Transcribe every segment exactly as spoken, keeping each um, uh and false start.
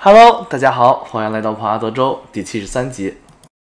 Hello， 大家好，欢迎来到跑阿德州第七十三集。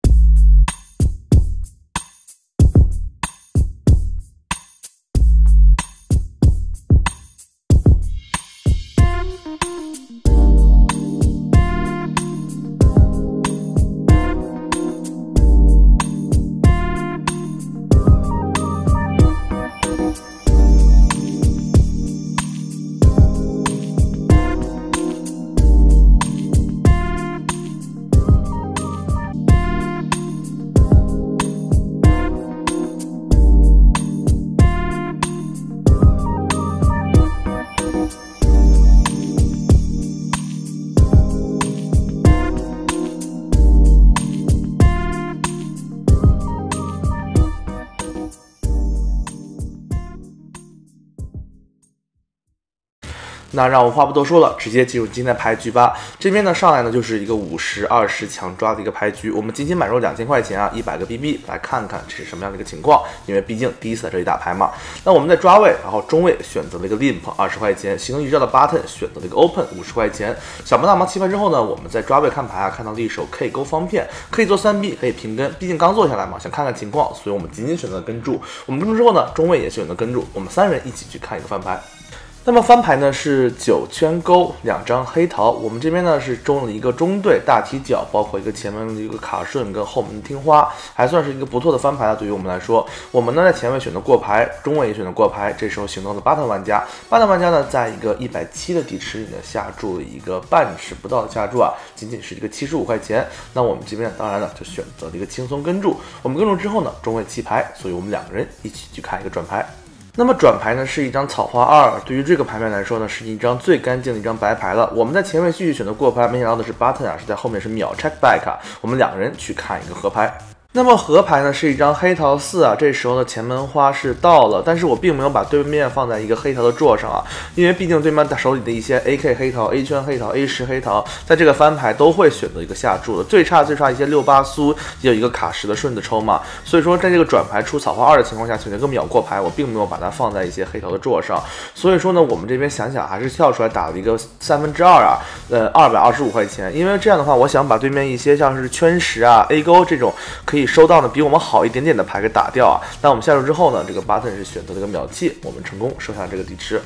那让我话不多说了，直接进入今天的牌局吧。这边呢上来呢就是一个五十二十强抓的一个牌局，我们精心买入两千块钱啊，一百个 B B 来看看这是什么样的一个情况。因为毕竟第一次在这里打牌嘛。那我们在抓位，然后中位选择了一个 limp 二十块钱，行动预兆的 button 选择了一个 open 五十块钱。小盲大盲弃牌之后呢，我们在抓位看牌啊，看到了一手 K 勾方片，可以做三 B， 可以平跟，毕竟刚坐下来嘛，想看看情况，所以我们仅仅选择了跟注。我们跟注之后呢，中位也选择跟注，我们三人一起去看一个翻牌。那么翻牌呢是九圈勾，两张黑桃。我们这边呢是中了一个中对大踢脚，包括一个前面的一个卡顺跟后门的听花，还算是一个不错的翻牌了。对于我们来说，我们呢在前位选择过牌，中位也选择过牌。这时候行动的巴特玩家，巴特玩家呢在一个一百七的底池里呢下注了一个半池不到的下注啊，仅仅是一个七十五块钱。那我们这边当然呢就选择了一个轻松跟注。我们跟注之后呢，中位弃牌，所以我们两个人一起去看一个转牌。那么转牌呢是一张草花二，对于这个牌面来说呢是一张最干净的一张白牌了。我们在前面继续选择过牌，没想到的是 button 啊是在后面是秒 check back 啊，我们两个人去看一个合牌。那么合牌呢是一张黑桃四啊，这时候呢前门花是到了，但是我并没有把对面放在一个黑桃的桌上啊，因为毕竟对面手里的一些 A K 黑桃、A 圈黑桃、A 十黑桃，在这个翻牌都会选择一个下注的，最差最差一些六八苏也有一个卡十的顺子抽嘛，所以说在这个转牌出草花二的情况下，选择一个秒过牌，我并没有把它放在一些黑桃的桌上，所以说呢，我们这边想想还是跳出来打了一个三分之二啊，呃二百二十五块钱，因为这样的话，我想把对面一些像是圈十啊、A 勾这种可以收到的比我们好一点点的牌给打掉啊。那我们下注之后呢，这个 button 是选择了一个秒弃，我们成功收下这个底池。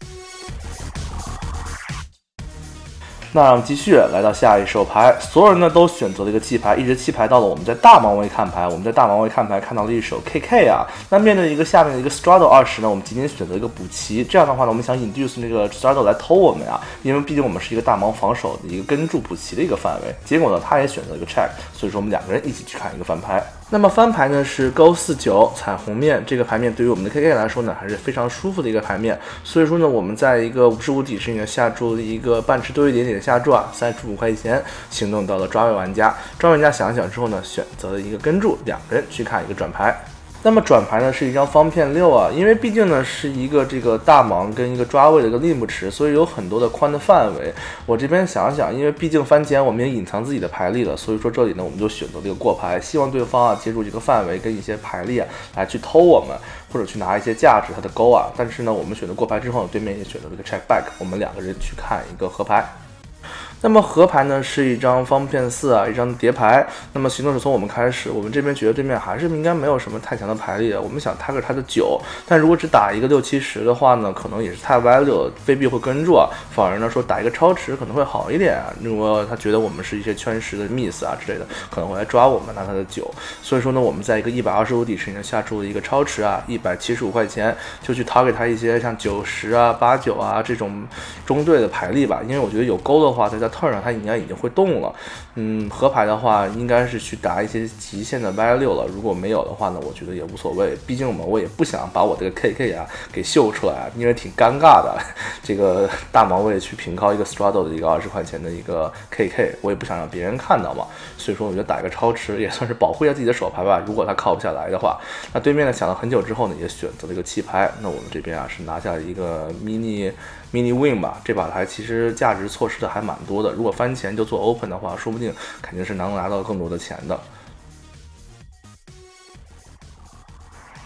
那让我们继续来到下一手牌，所有人呢都选择了一个弃牌，一直弃牌到了我们在大盲位看牌。我们在大盲位看牌看到了一手 K K 啊，那面对一个下面的一个 straddle 二十呢，我们仅仅选择一个补齐。这样的话呢，我们想 induce 那个 straddle 来偷我们啊，因为毕竟我们是一个大盲防守的一个跟注补齐的一个范围。结果呢，他也选择了一个 check， 所以说我们两个人一起去看一个翻牌。那么翻牌呢是勾四九彩虹面，这个牌面对于我们的 K K 来说呢还是非常舒服的一个牌面，所以说呢我们在一个五十五底池里面下注了一个半池多一点点的下注啊，三十五块钱，行动到了抓位玩家，抓位玩家想想之后呢选择了一个跟注，两个人去看一个转牌。那么转牌呢是一张方片六啊，因为毕竟呢是一个这个大盲跟一个抓位的一个 limp 池，所以有很多的宽的范围。我这边想想，因为毕竟翻前我们也隐藏自己的牌力了，所以说这里呢我们就选择了一个过牌，希望对方啊借助这个范围跟一些牌力啊来去偷我们，或者去拿一些价值它的勾啊。但是呢我们选择过牌之后呢，对面也选择了一个 check back， 我们两个人去看一个合牌。那么合牌呢是一张方片四啊，一张叠牌。那么行动是从我们开始，我们这边觉得对面还是应该没有什么太强的牌力的，我们想 target 他的九，但如果只打一个六七十的话呢，可能也是太 value 了，未必会跟住啊，反而呢说打一个超值可能会好一点啊。如果他觉得我们是一些圈十的 miss 啊之类的，可能会来抓我们拿他的九，所以说呢，我们在一个一百二十五底池里面下注了一个超值啊，一百七十五块钱，就去 target 他一些像九十啊、八九啊这种中队的牌力吧，因为我觉得有勾的话，在在 turn 上它应该已经会动了。嗯，合牌的话应该是去打一些极限的 value 了，如果没有的话呢，我觉得也无所谓，毕竟我们我也不想把我这个 K K 啊给秀出来啊，因为挺尴尬的。这个大盲位去平靠一个 straddle 的一个二十块钱的一个 K K， 我也不想让别人看到嘛，所以说我觉得打一个超持也算是保护一下自己的手牌吧。如果他靠不下来的话，那对面呢想了很久之后呢，也选择了一个弃牌。那我们这边啊是拿下了一个 mini mini win 吧，这把牌其实价值错失的还蛮多的，如果翻前就做 open 的话，说不定肯定是能拿到更多的钱的。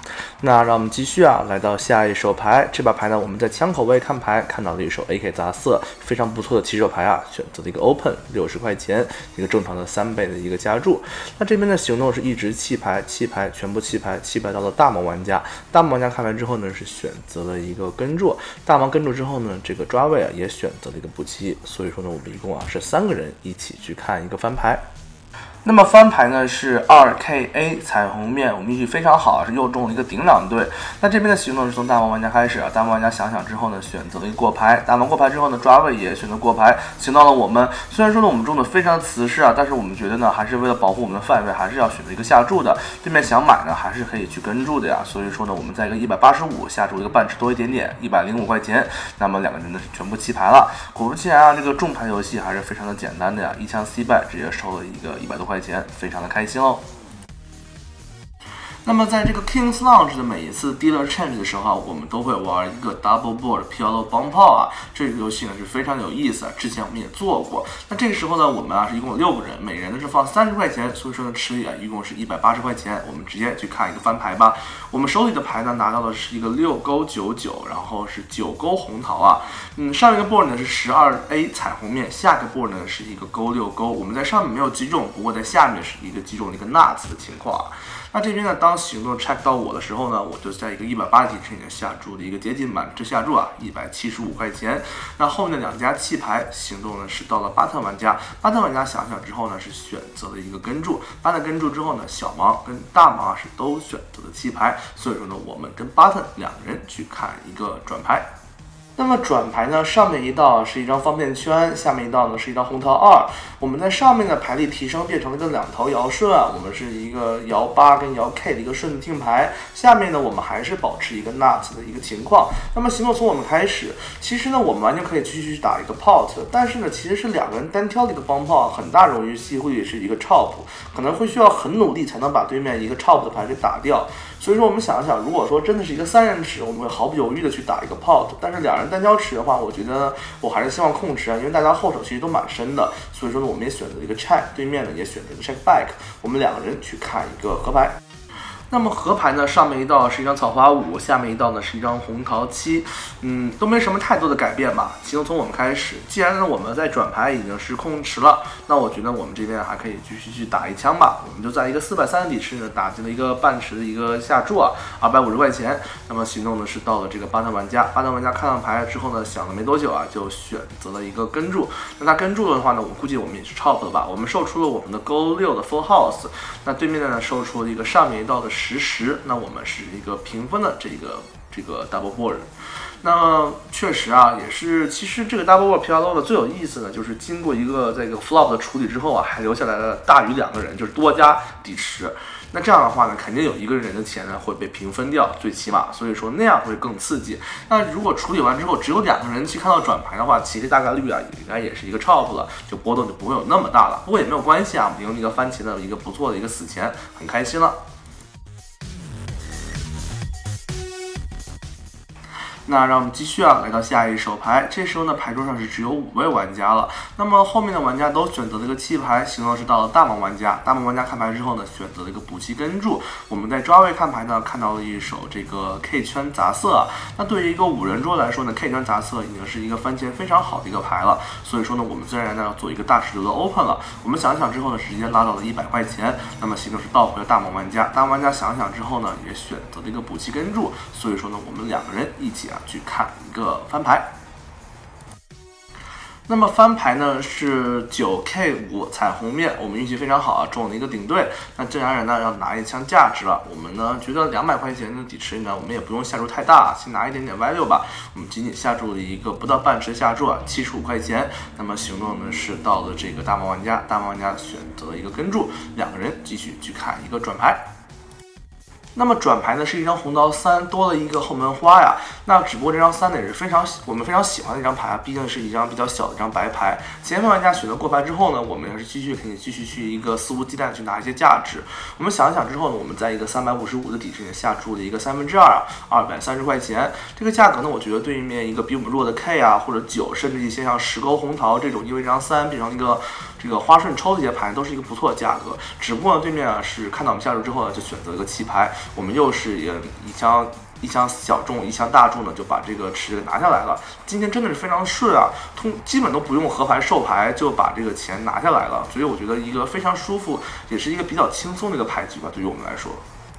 那让我们继续啊，来到下一手牌。这把牌呢，我们在枪口位看牌看到了一手 A K 杂色，非常不错的起手牌啊，选择了一个 Open 六十块钱，一个正常的三倍的一个加注。那这边的行动是一直弃牌，弃牌全部弃牌，弃牌到了大盲玩家。大盲玩家看完之后呢，是选择了一个跟注。大盲跟注之后呢，这个抓位啊也选择了一个补棋。所以说呢，我们一共啊是三个人一起去看一个翻牌。那么翻牌呢是 二 K A 彩虹面，我们运气非常好，是又中了一个顶两对。那这边的行动是从大盲玩家开始啊，大盲玩家想想之后呢，选择了一个过牌，大盲过牌之后呢，抓位也选择过牌，行到了我们。虽然说呢我们中的非常瓷实啊，但是我们觉得呢，还是为了保护我们的范围，还是要选择一个下注的。对面想买呢，还是可以去跟注的呀。所以说呢，我们在一个一百八十五下注一个半池多一点点，一百零五块钱。那么两个人呢全部弃牌了。果不其然啊，这个重牌游戏还是非常的简单的呀，一枪 C 败直接收了一个一百多块钱，非常的开心哦。那么在这个 King's Lounge 的每一次 Dealer Change 的时候啊，我们都会玩一个 Double Board Piano 帮炮啊，这个游戏呢是非常有意思啊，之前我们也做过。那这个时候呢，我们啊是一共有六个人，每人呢是放三十块钱，所以说呢池里啊一共是一百八十块钱。我们直接去看一个翻牌吧。我们手里的牌呢拿到的是一个六勾九九，然后是九勾红桃啊。嗯，上一个 board 呢是十二 A 彩虹面，下个 board 呢是一个勾六勾。我们在上面没有击中，不过在下面是一个击中了一个 nuts 的情况啊。那这边呢，当行动 check 到我的时候呢，我就在一个一百八十底池里面下注的一个接近满这下注啊，一百七十五块钱。那后面的两家弃牌行动呢是到了巴特玩家，巴特玩家想想之后呢是选择了一个跟注，巴特跟注之后呢，小盲跟大盲啊是都选择了弃牌，所以说呢，我们跟巴特两个人去看一个转牌。那么转牌呢，上面一道是一张方便圈，下面一道呢是一张红桃二。我们在上面的牌力提升变成了一个两头摇顺啊，我们是一个摇八跟摇 K 的一个顺听牌。下面呢，我们还是保持一个 nuts 的一个情况。那么行动从我们开始，其实呢，我们完全可以继续去打一个 pot， 但是呢，其实是两个人单挑的一个帮炮，很大容易机会是一个 chop， 可能会需要很努力才能把对面一个 chop 的牌给打掉。所以说我们想一想，如果说真的是一个三人池，我们会毫不犹豫的去打一个 pot， 但是两人单挑池的话，我觉得我还是希望控池啊，因为大家后手其实都蛮深的，所以说呢，我们也选择一个 check， 对面呢也选择一个 check back， 我们两个人去看一个合牌。那么合牌呢，上面一道是一张草花五，下面一道呢是一张红桃七，嗯，都没什么太多的改变吧。行动从我们开始，既然呢我们在转牌已经是控池了，那我觉得我们这边还可以继续去打一枪吧。我们就在一个四百三十底池呢打进了一个半池的一个下注啊，二百五十块钱。那么行动呢是到了这个巴特玩家，巴特玩家看到牌之后呢，想了没多久啊，就选择了一个跟注。那他跟注的话呢，我估计我们也是 chop 了吧。我们售出了我们的勾六的 full house， 那对面呢售出了一个上面一道的十十，那我们是一个平分的这个这个 double board。那么确实啊，也是，其实这个 double board P R low 的最有意思呢，就是经过一个这个 flop 的处理之后啊，还留下来了大于两个人，就是多加底池。那这样的话呢，肯定有一个人的钱呢会被平分掉，最起码，所以说那样会更刺激。那如果处理完之后只有两个人去看到转牌的话，其实大概率啊应该也是一个 chop 了，就波动就不会有那么大了。不过也没有关系啊，我们赢了一个番茄的一个不错的一个死钱，很开心了。那让我们继续啊，来到下一手牌。这时候呢，牌桌上是只有五位玩家了。那么后面的玩家都选择了一个弃牌，行动是到了大盲玩家。大盲玩家看牌之后呢，选择了一个补棋跟注。我们在抓位看牌呢，看到了一手这个 K 圈杂色啊。那对于一个五人桌来说呢 ，K 圈杂色已经是一个番茄非常好的一个牌了。所以说呢，我们自然而然要做一个大尺度的 open 了。我们想想之后呢，直接拉到了一百块钱。那么行动是倒回了大盲玩家。大盲玩家想想之后呢，也选择了一个补棋跟注。所以说呢，我们两个人一起啊。去看一个翻牌。那么翻牌呢是 九 K 五 彩虹面，我们运气非常好啊，中了一个顶对。那自然而然呢要拿一枪价值了。我们呢觉得两百块钱的底池呢，我们也不用下注太大，先拿一点点 value 吧。我们仅仅下注了一个不到半池下注啊，七十五块钱。那么行动呢是到了这个大盲玩家，大盲玩家选择了一个跟注，两个人继续去看一个转牌。那么转牌呢是一张红桃三，多了一个后门花呀。那只不过这张三呢也是非常我们非常喜欢的一张牌啊，毕竟是一张比较小的一张白牌。前面玩家选择过牌之后呢，我们也是继续可以继续去一个肆无忌惮去拿一些价值。我们想一想之后呢，我们在一个三百五十五的底池里下注了一个三分之二啊，二百三十块钱。这个价格呢，我觉得对面一个比我们弱的 K 啊，或者九，甚至一些像十勾红桃这种，因为这张三变成一个这个花顺抽的一些牌都是一个不错的价格，只不过呢对面啊是看到我们下注之后呢就选择一个弃牌，我们又是也一枪一枪小中一枪大中呢就把这个池给拿下来了。今天真的是非常顺啊，通基本都不用合牌授牌就把这个钱拿下来了，所以我觉得一个非常舒服，也是一个比较轻松的一个牌局吧，对于我们来说。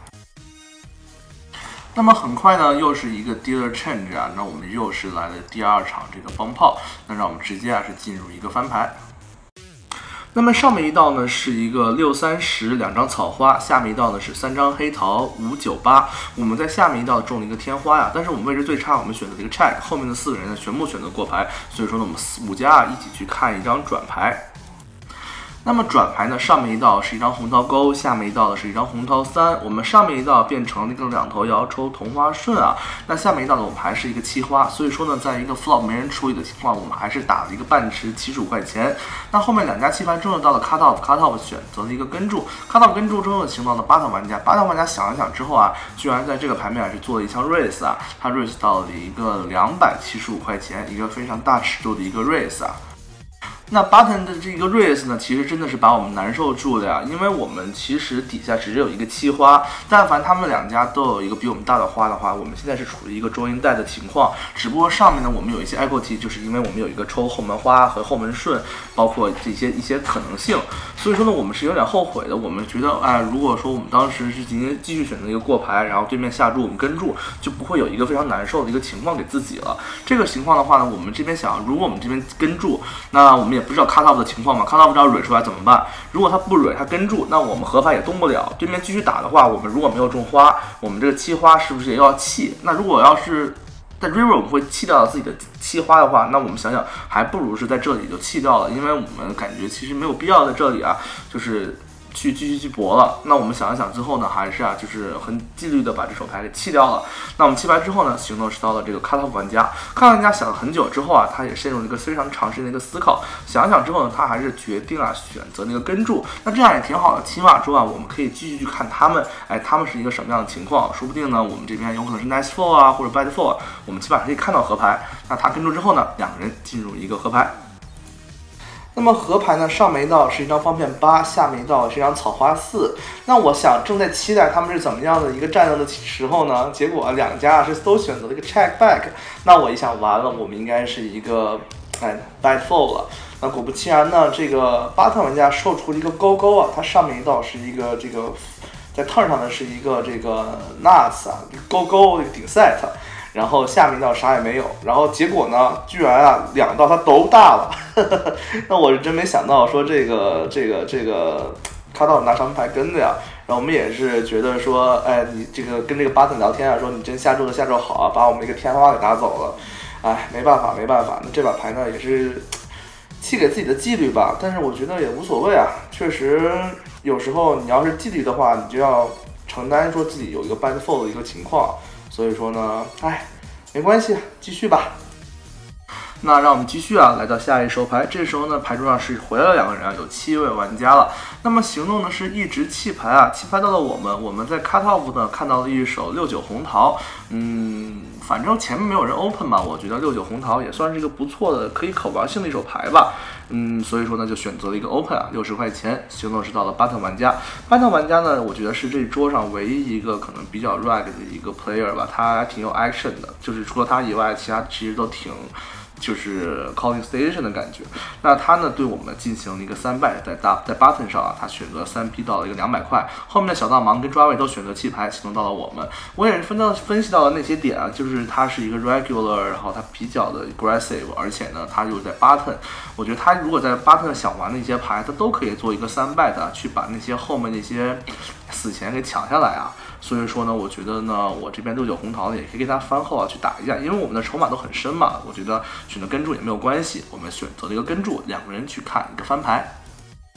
那么很快呢，又是一个 dealer change 啊，那我们又是来了第二场这个帮炮，那让我们直接啊是进入一个翻牌。那么上面一道呢是一个六三十两张草花，下面一道呢是三张黑桃五九八，我们在下面一道中了一个天花呀，但是我们位置最差，我们选择了一个 check， 后面的四个人呢全部选择过牌，所以说呢我们五家啊一起去看一张转牌。那么转牌呢，上面一道是一张红桃勾，下面一道呢是一张红桃三。我们上面一道变成了一个两头摇抽同花顺啊，那下面一道呢我们还是一个七花，所以说呢，在一个 flop 没人处理的情况，我们还是打了一个半池七十五块钱。那后面两家弃牌之后到了 cut off，cut off 选择了一个跟注 ，cut off 跟注之后呢，请到了 bottom 玩家，bottom 玩家想了想之后啊，居然在这个牌面啊是做了一枪 raise 啊，他 raise 到了一个两百七十五块钱，一个非常大尺度的一个 raise 啊。那 button 的这个 raise 呢，其实真的是把我们难受住了呀，因为我们其实底下只有一个七花，但凡他们两家都有一个比我们大的花的话，我们现在是处于一个 drawing 带的情况，只不过上面呢我们有一些 equity， 就是因为我们有一个抽后门花和后门顺，包括这些一些可能性，所以说呢我们是有点后悔的，我们觉得哎，如果说我们当时是进行继续选择一个过牌，然后对面下注我们跟注，就不会有一个非常难受的一个情况给自己了。这个情况的话呢，我们这边想，如果我们这边跟注，那我们也不知道 cut off 的情况嘛 ，cut off 不知道蕊出来怎么办？如果他不蕊，他跟住，那我们合牌也动不了。对面继续打的话，我们如果没有中花，我们这个七花是不是也要弃？那如果要是在 river 我们会弃掉自己的七花的话，那我们想想，还不如是在这里就弃掉了，因为我们感觉其实没有必要在这里啊，就是去继续去搏了。那我们想一想之后呢，还是啊，就是很纪律的把这手牌给弃掉了。那我们弃牌之后呢，行动是到了这个 cut off 玩家，cut off 玩家想了很久之后啊，他也陷入了一个非常长时间的一个思考。想一想之后呢，他还是决定啊选择那个跟注。那这样也挺好的，起码说啊，我们可以继续去看他们，哎，他们是一个什么样的情况？说不定呢，我们这边有可能是 nice four 啊，或者 bad four， 我们起码可以看到合牌。那他跟注之后呢，两个人进入一个合牌。那么合牌呢，上面一道是一张方片八，下面一道是一张草花四。那我想正在期待他们是怎么样的一个战斗的时候呢，结果两家是都选择了一个 check back。那我一想，完了，我们应该是一个哎 bad fold 了。那果不其然呢，这个巴特玩家售出了一个勾勾啊，它上面一道是一个这个在 turn 上呢是一个这个 nuts 啊，勾勾这个顶 set。然后下面一道啥也没有，然后结果呢，居然啊两道它都大了，呵呵，那我是真没想到说这个这个这个卡到拿什么牌跟的呀？然后我们也是觉得说，哎，你这个跟这个巴特聊天啊，说你真下注的下注好啊，把我们这个天花给拿走了，哎，没办法没办法，那这把牌呢也是弃给自己的纪律吧，但是我觉得也无所谓啊，确实有时候你要是纪律的话，你就要承担说自己有一个 bad fold 的一个情况。所以说呢，哎，没关系，继续吧。那让我们继续啊，来到下一手牌。这时候呢，牌桌上是回来了两个人啊，有七位玩家了。那么行动呢是一直弃牌啊，弃牌到了我们，我们在 cut off 呢看到了一手六九红桃，嗯，反正前面没有人 open 嘛，我觉得六九红桃也算是一个不错的可以可玩性的一手牌吧。嗯，所以说呢，就选择了一个 open 啊，六十块钱。行动是到了 bottom 玩家 ，bottom 玩家呢，我觉得是这桌上唯一一个可能比较 rag 的一个 player 吧，他还挺有 action 的，就是除了他以外，其他其实都挺。就是 calling station 的感觉，那他呢对我们进行了一个三败，在大在 button 上啊，他选择三 P 到了一个两百块，后面的小大盲跟抓位都选择弃牌，行动到了我们。我也是分到分析到了那些点啊，就是他是一个 regular， 然后他比较的 aggressive， 而且呢他又在 button， 我觉得他如果在 button 想玩的一些牌，他都可以做一个三败的，去把那些后面那些死钱给抢下来啊。所以说呢，我觉得呢，我这边六九红桃呢也可以给他翻后啊去打一下，因为我们的筹码都很深嘛，我觉得选择跟注也没有关系，我们选择了一个跟注，两个人去看一个翻牌。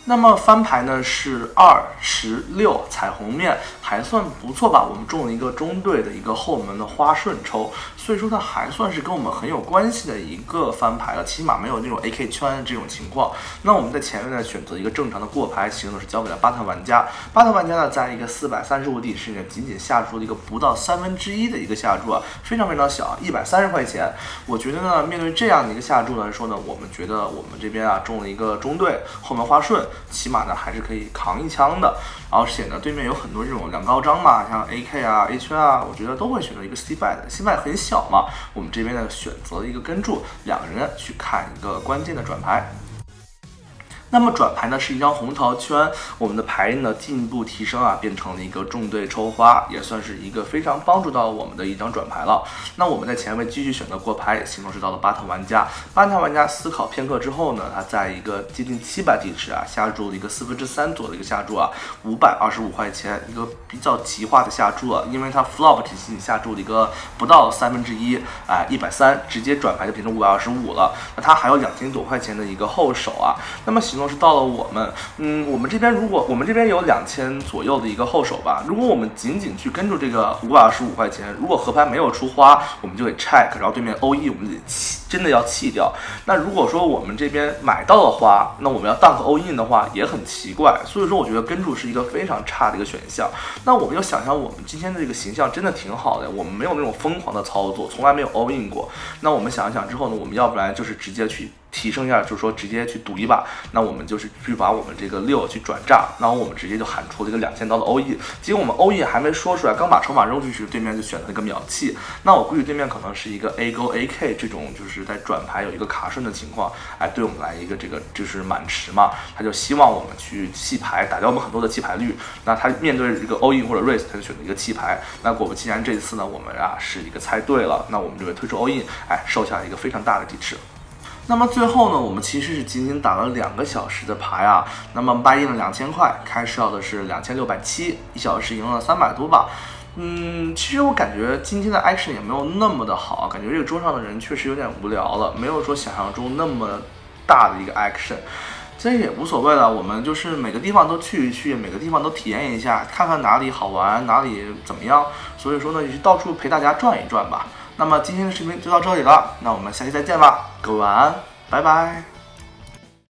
那么翻牌呢是二十六彩虹面，还算不错吧。我们中了一个中队的一个后门的花顺抽，所以说它还算是跟我们很有关系的一个翻牌了，起码没有那种 A K 圈这种情况。那我们在前面呢选择一个正常的过牌形式是交给了巴特玩家，巴特玩家呢在一个四百三十五底池呢仅仅下注了一个不到三分之一的一个下注啊，非常非常小，一百三十块钱。我觉得呢面对这样的一个下注来说呢，我们觉得我们这边啊中了一个中队后门花顺。起码呢还是可以扛一枪的，而且呢对面有很多这种两高张嘛，像 A K 啊 A 圈啊，我觉得都会选择一个 C bet，C bet 很小嘛，我们这边呢选择了一个跟注，两个人去看一个关键的转牌。那么转牌呢是一张红桃圈，我们的牌印呢进一步提升啊，变成了一个重队抽花，也算是一个非常帮助到我们的一张转牌了。那我们在前位继续选择过牌，行动是到了巴特玩家。巴特玩家思考片刻之后呢，他在一个接近七百底池啊下注了一个四分之三左右的一个下注啊，五百二十五块钱，一个比较极化的下注啊，因为他 flop 体系下注了一个不到三分之一，哎，一百三直接转牌就变成五百二十五了。那他还有两千多块钱的一个后手啊，那么行动。是到了我们，嗯，我们这边如果我们这边有两千左右的一个后手吧，如果我们仅仅去跟住这个五百二十五块钱，如果合牌没有出花，我们就得 check， 然后对面 O E 我们得弃，真的要弃掉。那如果说我们这边买到了花，那我们要 dunk all in 的话也很奇怪，所以说我觉得跟住是一个非常差的一个选项。那我们就想象我们今天的这个形象真的挺好的，我们没有那种疯狂的操作，从来没有 all in 过。那我们想一想之后呢，我们要不然就是直接去。提升一下，就是说直接去赌一把，那我们就是去把我们这个六去转炸，然后我们直接就喊出了一个两千刀的 O E， 结果我们 O E 还没说出来，刚把筹码扔出去，对面就选了一个秒弃。那我估计对面可能是一个 A 勾 A K 这种，就是在转牌有一个卡顺的情况，哎，对我们来一个这个就是满池嘛，他就希望我们去弃牌，打掉我们很多的弃牌率。那他面对这个 O E 或者 raise， 他就选择一个弃牌。那果不其然，这次呢，我们啊是一个猜对了，那我们就会推出 O E， 哎，收下一个非常大的底池。那么最后呢，我们其实是仅仅打了两个小时的牌啊，那么buy in了两千块，开市要的是两千六百七，一小时赢了三百多吧。嗯，其实我感觉今天的 action 也没有那么的好，感觉这个桌上的人确实有点无聊了，没有说想象中那么大的一个 action。这也无所谓了，我们就是每个地方都去一去，每个地方都体验一下，看看哪里好玩，哪里怎么样。所以说呢，也是到处陪大家转一转吧。那么今天的视频就到这里了，那我们下期再见吧，各位晚安，拜拜。